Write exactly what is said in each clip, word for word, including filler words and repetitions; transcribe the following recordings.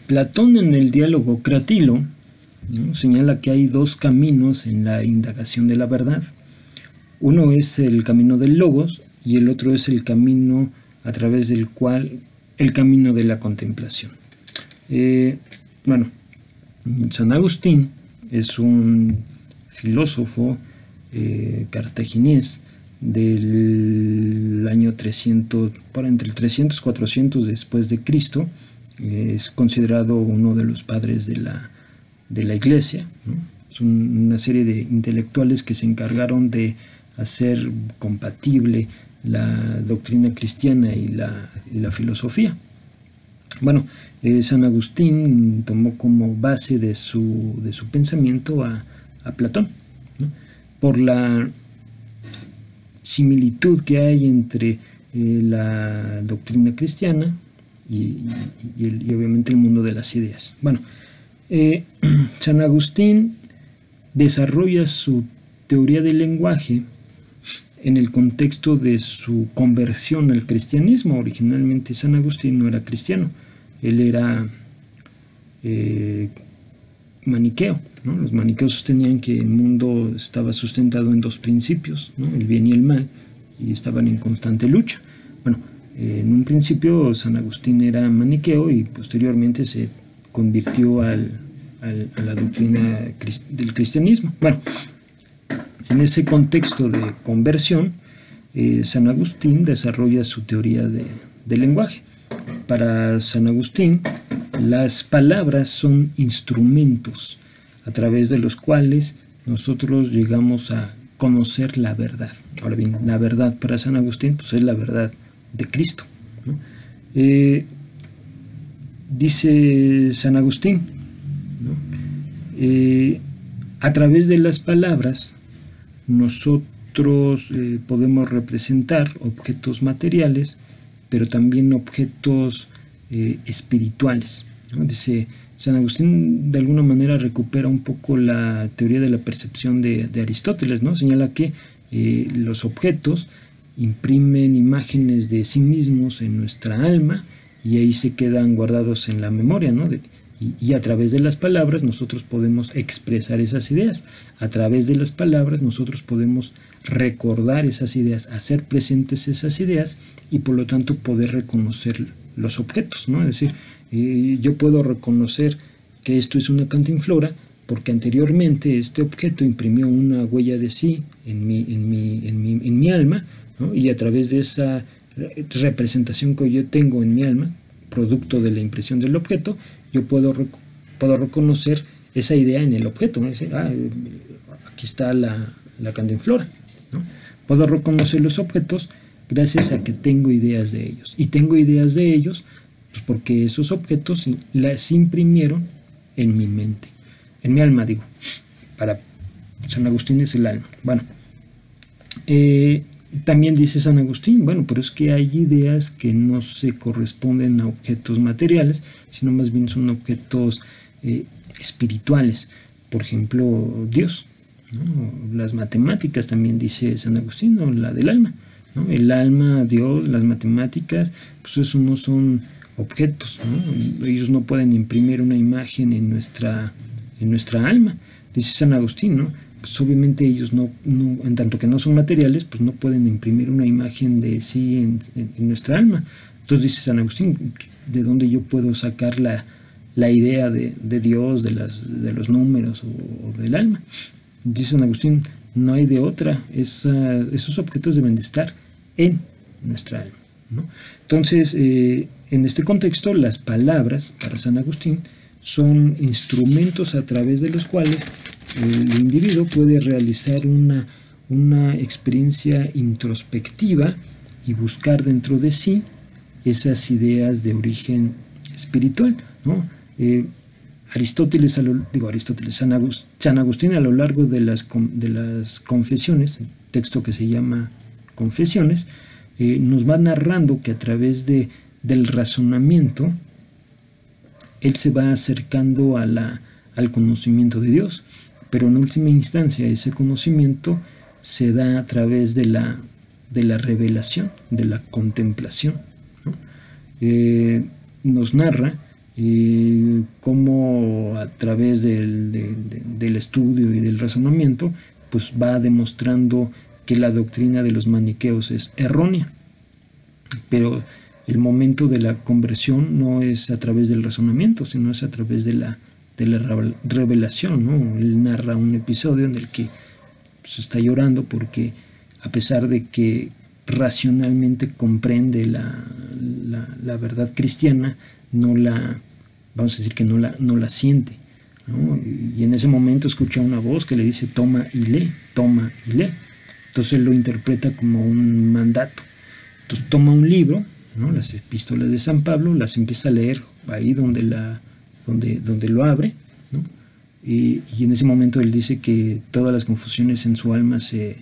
Platón, en el diálogo Cratilo, ¿no?, señala que hay dos caminos en la indagación de la verdad. Uno es el camino del logos y el otro es el camino a través del cual, el camino de la contemplación. Eh, bueno, San Agustín es un filósofo eh, cartaginés del año trescientos, por entre el trescientos y cuatrocientos después de Cristo. Eh, es considerado uno de los padres de la, de la Iglesia, ¿no? Es un, una serie de intelectuales que se encargaron de hacer compatible la doctrina cristiana y la, y la filosofía. Bueno, eh, San Agustín tomó como base de su, de su pensamiento a, a Platón, ¿no?, por la similitud que hay entre eh, la doctrina cristiana y, y, el, y obviamente el mundo de las ideas. Bueno, eh, San Agustín desarrolla su teoría del lenguaje en el contexto de su conversión al cristianismo. Originalmente San Agustín no era cristiano, él era eh, maniqueo, ¿no? Los maniqueos sostenían que el mundo estaba sustentado en dos principios, ¿no?, el bien y el mal, y estaban en constante lucha. Bueno, eh, en un principio San Agustín era maniqueo y posteriormente se convirtió al, al, a la doctrina del cristianismo. Bueno, en ese contexto de conversión, eh, San Agustín desarrolla su teoría de, del lenguaje. Para San Agustín, las palabras son instrumentos a través de los cuales nosotros llegamos a conocer la verdad. Ahora bien, la verdad para San Agustín pues, es la verdad de Cristo, ¿no? Eh, dice San Agustín, ¿no?, eh, a través de las palabras nosotros eh, podemos representar objetos materiales, pero también objetos eh, espirituales, ¿no? Dice San Agustín, de alguna manera recupera un poco la teoría de la percepción de, de Aristóteles, ¿no? Señala que eh, los objetos imprimen imágenes de sí mismos en nuestra alma y ahí se quedan guardados en la memoria, ¿no? De, y, y a través de las palabras nosotros podemos expresar esas ideas. A través de las palabras nosotros podemos recordar esas ideas, hacer presentes esas ideas y por lo tanto poder reconocer los objetos, ¿no? Es decir, eh, yo puedo reconocer que esto es una cantinflora porque anteriormente este objeto imprimió una huella de sí en mi, en mi, en mi, en mi alma, ¿no? Y a través de esa representación que yo tengo en mi alma, producto de la impresión del objeto, yo puedo, rec puedo reconocer esa idea en el objeto, ¿no? Decir, ah, aquí está la, la cantinflora, ¿no? Puedo reconocer los objetos gracias a que tengo ideas de ellos. Y tengo ideas de ellos pues porque esos objetos las imprimieron en mi mente, en mi alma, digo. Para San Agustín es el alma. Bueno, eh, también dice San Agustín, bueno, pero es que hay ideas que no se corresponden a objetos materiales, sino más bien son objetos eh, espirituales. Por ejemplo, Dios, ¿no? Las matemáticas también dice San Agustín, ¿no?, la del alma, ¿no? El alma, Dios, las matemáticas, pues eso no son objetos, ¿no? Ellos no pueden imprimir una imagen en nuestra, en nuestra alma. Dice San Agustín, ¿no? Pues obviamente ellos no, no, en tanto que no son materiales, pues no pueden imprimir una imagen de sí en, en, en nuestra alma. Entonces dice San Agustín, ¿de dónde yo puedo sacar la, la idea de, de Dios, de, las, de los números o, o del alma? Dice San Agustín, no hay de otra, esa, esos objetos deben de estar en nuestra alma, ¿no? Entonces, eh, en este contexto, las palabras para San Agustín son instrumentos a través de los cuales el individuo puede realizar una, una experiencia introspectiva y buscar dentro de sí esas ideas de origen espiritual, ¿no? Eh, Aristóteles, a lo, digo Aristóteles, San Agustín, San Agustín a lo largo de las, de las confesiones, el texto que se llama Confesiones, eh, nos va narrando que a través de, del razonamiento él se va acercando a la, al conocimiento de Dios, pero en última instancia ese conocimiento se da a través de la, de la revelación, de la contemplación, ¿no? Eh, nos narra eh, cómo a través del, de, de, del estudio y del razonamiento pues va demostrando que la doctrina de los maniqueos es errónea. Pero el momento de la conversión no es a través del razonamiento, sino es a través de la, de la revelación, ¿no? Él narra un episodio en el que pues, está llorando porque a pesar de que racionalmente comprende la, la, la verdad cristiana, no la, vamos a decir que no la, no la siente, ¿no? Y en ese momento escucha una voz que le dice toma y lee, toma y lee. Entonces él lo interpreta como un mandato. Entonces toma un libro, ¿no? Las epístolas de San Pablo, las empieza a leer ahí donde, la, donde, donde lo abre, ¿no? y, y en ese momento él dice que todas las confusiones en su alma se,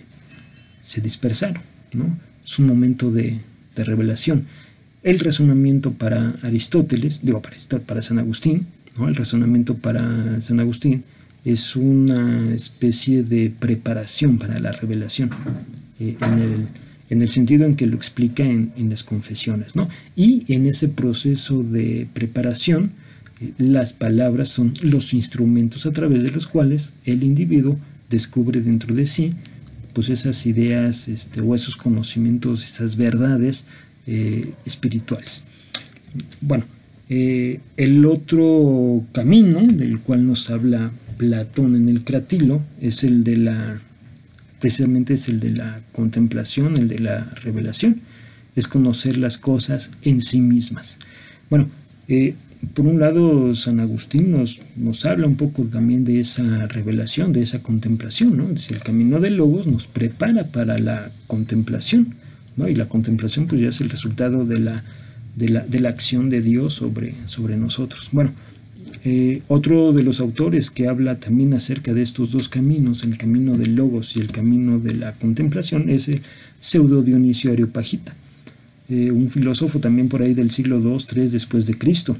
se dispersaron, ¿no? Es un momento de, de revelación. El razonamiento para Aristóteles, digo para, para San Agustín, ¿no? El razonamiento para San Agustín es una especie de preparación para la revelación, eh, en el en el sentido en que lo explica en, en las confesiones, ¿no? Y en ese proceso de preparación, eh, las palabras son los instrumentos a través de los cuales el individuo descubre dentro de sí pues esas ideas este, o esos conocimientos, esas verdades eh, espirituales. Bueno, eh, el otro camino del cual nos habla Platón en el Cratilo es el de la precisamente es el de la contemplación, el de la revelación, es conocer las cosas en sí mismas. Bueno, eh, por un lado San Agustín nos, nos habla un poco también de esa revelación, de esa contemplación, ¿no? Dice, el camino del Logos nos prepara para la contemplación, ¿no? Y la contemplación pues ya es el resultado de la, de la, de la acción de Dios sobre, sobre nosotros. Bueno, Eh, otro de los autores que habla también acerca de estos dos caminos, el camino del Logos y el camino de la contemplación, es el Pseudo Dionisio Areopagita, eh, un filósofo también por ahí del siglo dos tres después de Cristo.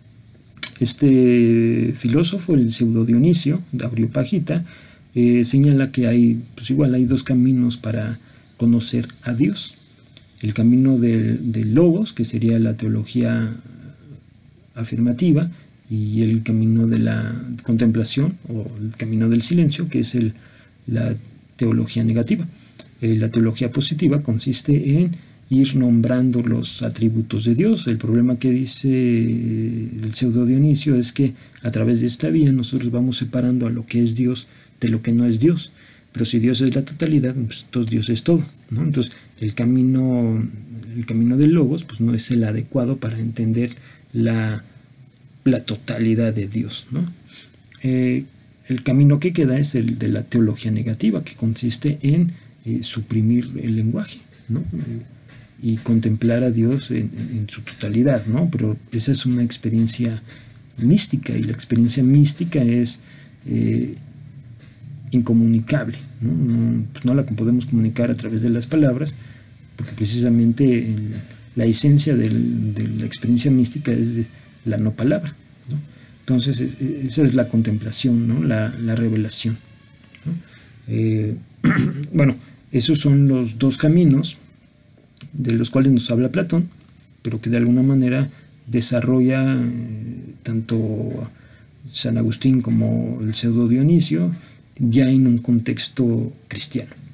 Este filósofo, el Pseudo Dionisio de Areopagita, eh, señala que hay, pues igual hay dos caminos para conocer a Dios. El camino del, del Logos, que sería la teología afirmativa, y el camino de la contemplación o el camino del silencio, que es el, la teología negativa. Eh, la teología positiva consiste en ir nombrando los atributos de Dios. El problema que dice el Pseudo Dionisio es que a través de esta vía nosotros vamos separando a lo que es Dios de lo que no es Dios. Pero si Dios es la totalidad, pues entonces Dios es todo, ¿no? Entonces el camino, el camino del Logos pues no es el adecuado para entender la la totalidad de Dios, ¿no? Eh, el camino que queda es el de la teología negativa, que consiste en eh, suprimir el lenguaje, ¿no? Eh, y contemplar a Dios en, en su totalidad, ¿no? Pero esa es una experiencia mística, y la experiencia mística es eh, incomunicable, ¿no? No, pues no la podemos comunicar a través de las palabras, porque precisamente el, la esencia del, de la experiencia mística es de, la no palabra, ¿no? Entonces esa es la contemplación, ¿no? la, la revelación, ¿no? Eh, bueno, esos son los dos caminos de los cuales nos habla Platón, pero que de alguna manera desarrolla eh, tanto San Agustín como el Pseudo Dionisio ya en un contexto cristiano.